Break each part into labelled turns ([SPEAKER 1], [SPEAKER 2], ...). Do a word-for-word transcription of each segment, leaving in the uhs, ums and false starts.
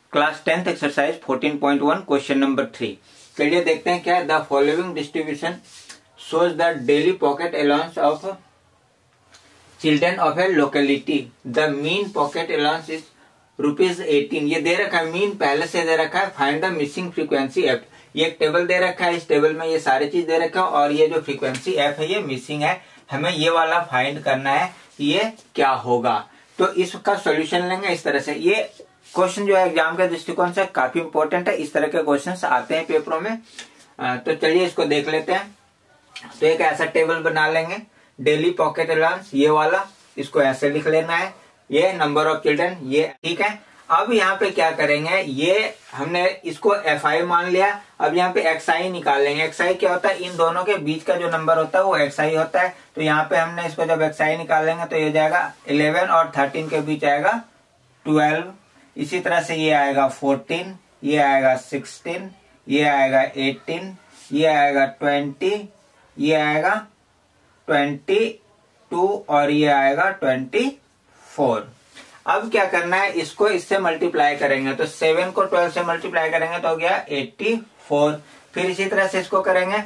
[SPEAKER 1] Class tenth exercise fourteen point one question number three. चलिए देखते हैं क्या है। The following distribution shows the daily pocket allowance of children of a locality. The mean pocket allowance is rupees eighteen. ये दे रखा है, mean पहले से दे रखा है। Find the missing frequency f. ये एक टेबल दे रखा है, इस टेबल में ये सारी चीज दे रखा है और ये जो फ्रीक्वेंसी एफ है ये मिसिंग है। हमें ये वाला फाइंड करना है, ये क्या होगा। तो इसका सॉल्यूशन लेंगे इस तरह से। ये क्वेश्चन जो है एग्जाम के दृष्टिकोण से काफी इंपॉर्टेंट है। इस तरह के क्वेश्चंस आते हैं पेपरों में। तो चलिए इसको देख लेते हैं। तो एक ऐसा टेबल बना लेंगे, डेली पॉकेट अलाउंस ये वाला, इसको ऐसे लिख लेना है। ये नंबर ऑफ चिल्ड्रन ये, ठीक है। अब यहाँ पे क्या करेंगे, ये हमने इसको एफ आई मान लिया। अब यहाँ पे एक्स आई निकालेंगे। एक्स आई क्या होता है, इन दोनों के बीच का जो नंबर होता है वो एक्स आई होता है। तो यहाँ पे हमने इसको जब एक्स आई निकालेंगे तो ये जाएगा इलेवन और थर्टीन के बीच आएगा ट्वेल्व। इसी तरह से ये आएगा फोर्टीन, ये आएगा सिक्सटीन, ये आएगा एटीन, ये आएगा ट्वेंटी, ये आएगा ट्वेंटी टू और ये आएगा ट्वेंटी फोर। अब क्या करना है, इसको इससे मल्टीप्लाई करेंगे। तो सेवन को ट्वेल्व से मल्टीप्लाई करेंगे तो हो गया एट्टी फोर। फिर इसी तरह से इसको करेंगे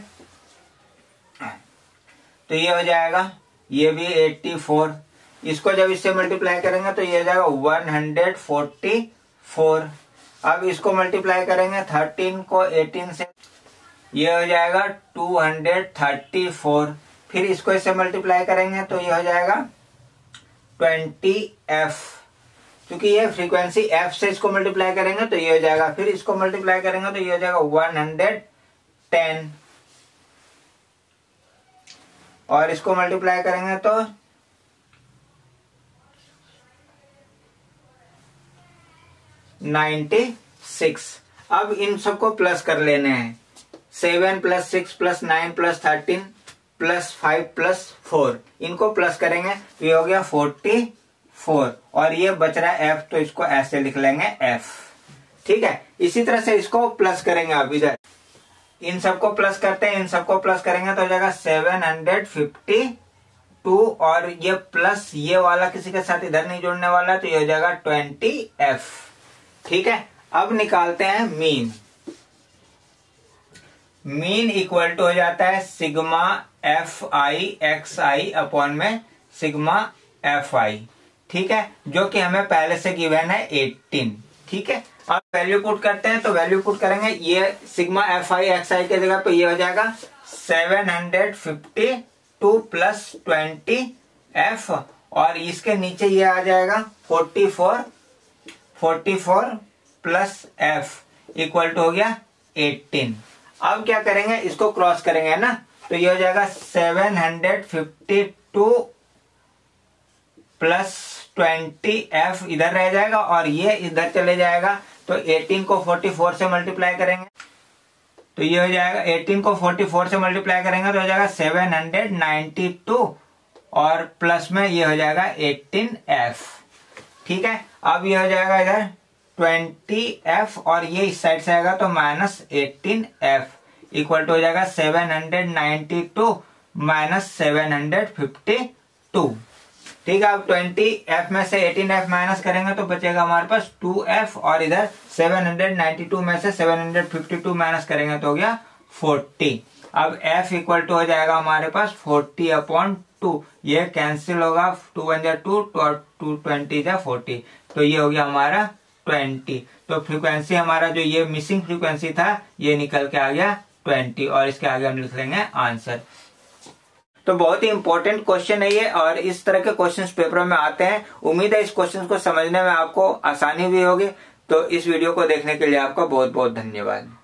[SPEAKER 1] तो ये हो जाएगा, ये भी एट्टी फोर। इसको जब इससे मल्टीप्लाई करेंगे तो ये हो जाएगा वन हंड्रेड फोर्टी फोर। अब इसको मल्टीप्लाई करेंगे थर्टीन को एटीन से, ये हो जाएगा टू हंड्रेड थर्टी फोर। फिर इसको इससे मल्टीप्लाई करेंगे तो ये हो जाएगा ट्वेंटी एफ। क्योंकि ये फ्रीक्वेंसी एफ से इसको मल्टीप्लाई करेंगे तो ये हो जाएगा। फिर इसको मल्टीप्लाई करेंगे तो ये हो जाएगा वन हंड्रेड टेन और इसको मल्टीप्लाई करेंगे तो नाइन्टी सिक्स। अब इन सबको प्लस कर लेने हैं। Seven plus six plus nine plus thirteen plus five plus four, इनको प्लस करेंगे तो ये हो गया फोर्टी फोर। और ये बच रहा है एफ, तो इसको ऐसे लिख लेंगे एफ, ठीक है। इसी तरह से इसको प्लस करेंगे। अब इधर इन सबको प्लस करते हैं, इन सबको प्लस करेंगे तो हो जाएगा सेवन हंड्रेड फिफ्टी टू और ये प्लस ये वाला किसी के साथ इधर नहीं जोड़ने वाला तो ये हो जाएगा ट्वेंटी एफ, ठीक है। अब निकालते हैं मीन। मीन इक्वल टू हो जाता है sigma f i x i upon में सिग्मा एफ आई, ठीक है, जो कि हमें पहले से गिवन है एटीन, ठीक है। अब वैल्यू पुट करते हैं तो वैल्यू पुट करेंगे, ये sigma f i x i की जगह पे ये हो जाएगा seven hundred fifty two plus twenty f और इसके नीचे ये आ जाएगा forty four, forty four plus f equal to हो गया एटीन। अब क्या करेंगे, इसको क्रॉस करेंगे ना, तो ये हो जाएगा seven hundred fifty two plus twenty f इधर रह जाएगा और ये इधर चले जाएगा। तो एटीन को फोर्टी फोर से मल्टीप्लाई करेंगे तो ये हो जाएगा, एटीन को फोर्टी फोर से मल्टीप्लाई करेंगे तो हो जाएगा सेवन हंड्रेड नाइन्टी टू और प्लस में ये हो जाएगा एटीन एफ, ठीक है। अब ये हो जाएगा इधर ट्वेंटी एफ और ये इस साइड से आएगा तो minus eighteen f equal to हो जाएगा seven hundred ninety two minus seven hundred fifty two, ठीक है। अब ट्वेंटी एफ में से एटीन एफ माइनस करेंगे तो बचेगा हमारे पास टू एफ और इधर सेवन हंड्रेड नाइन्टी टू में से seven hundred fifty two minus करेंगे तो हो गया फोर्टी। अब f इक्वल टू हो जाएगा हमारे पास फोर्टी अपॉन टू, ये कैंसिल होगा, टू वन जा टू और टू ट्वेंटी जा फोर्टी, तो ये हो गया हमारा ट्वेंटी। तो फ्रीक्वेंसी हमारा जो ये मिसिंग फ्रीक्वेंसी था ये निकल के आ गया ट्वेंटी और इसके आगे हम लिख लेंगे आंसर। तो बहुत ही इंपॉर्टेंट क्वेश्चन है ये और इस तरह के क्वेश्चंस पेपर में आते हैं। उम्मीद है इस क्वेश्चन को समझने में आपको आसानी भी होगी। तो इस वीडियो को देखने के लिए आपका बहुत बहुत धन्यवाद।